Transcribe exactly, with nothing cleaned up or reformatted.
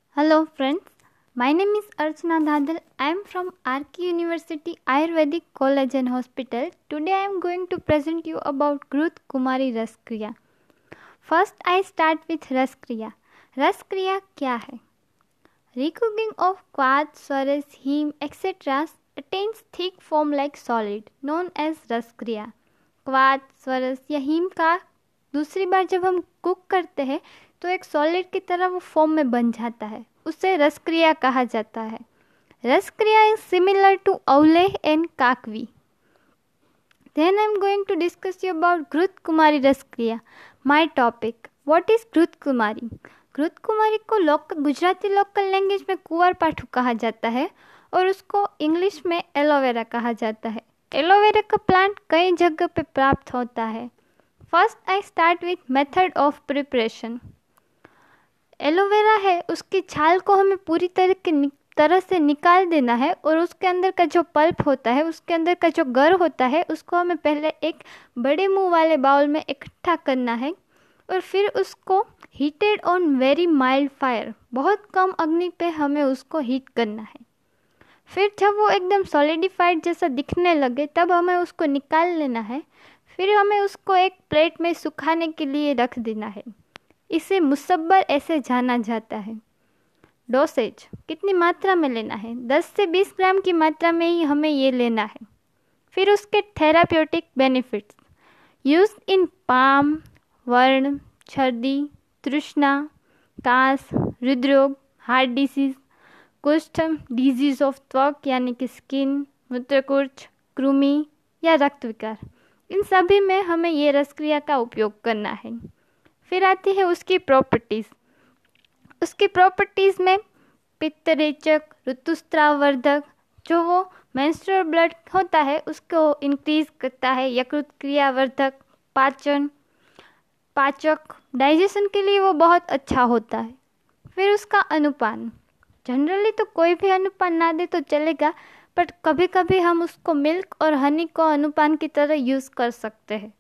Hello friends, my name is Archana Dhadal. I am from R K University Ayurvedic College and Hospital. Today I am going to present you about Grut Kumari Raskriya. First I start with Raskriya. Raskriya क्या है? Recouping of quartz, swaras, heme, et cetera attains thick foam like solid known as Raskriya. क्वार्ट्ज, स्वरस या हीम का दूसरी बार जब हम कुक करते हैं तो एक सॉलिड की तरह वो फॉर्म में बन जाता है, उसे रसक्रिया कहा जाता है. Rasakriya is similar to avaleha and kakvi. Then I am going to discuss you about ghrita kumari rasakriya. My topic, what is ghrita kumari. घृत कुमारी को लोक गुजराती लोकल लैंग्वेज में कुंवर पाठू कहा जाता है और उसको इंग्लिश में एलोवेरा कहा जाता है. एलोवेरा का प्लांट कई जगह पे प्राप्त होता है. First I start with method of preparation. Aloe vera है, उसकी छाल को हमें पूरी तरह के तरह से निकाल देना है और उसके अंदर का जो पल्प होता है, उसके अंदर का जो गर होता है, उसको हमें पहले एक बड़े मुंह वाले बाउल में इकट्ठा करना है और फिर उसको heated on very mild fire, बहुत कम अग्नि पे हमें उसको हीट करना है. फिर जब वो एकदम सॉलिडिफाइड जैसा दिखने लगे तब हमें उसको निकाल लेना है. फिर हमें उसको एक प्लेट में सुखाने के लिए रख देना है. इसे मुसब्बर ऐसे जाना जाता है. डोसेज, कितनी मात्रा में लेना है? दस से बीस ग्राम की मात्रा में ही हमें ये लेना है. फिर उसके therapeutic benefits, use in pama, varna, chhardi, trishna, kasa, hridroga, heart disease, kushtha, disease of tvak यानी कि स्किन, मूत्रकुर्च, कृमि या रक्त विकार, इन सभी में हमें ये रसक्रिया का उपयोग करना है. फिर आती है उसकी प्रॉपर्टीज़. उसकी प्रॉपर्टीज़ में पित्तरेचक, ऋतुस्राववर्धक, जो वो मेंस्ट्रुअल ब्लड होता है उसको इंक्रीज करता है, यकृत क्रियावर्धक, पाचन पाचक, डाइजेशन के लिए वो बहुत अच्छा होता है. फिर उसका अनुपान, जनरली तो कोई भी अनुपान ना दे तो चलेगा, बट कभी कभी हम उसको मिल्क और हनी को अनुपान की तरह यूज़ कर सकते हैं.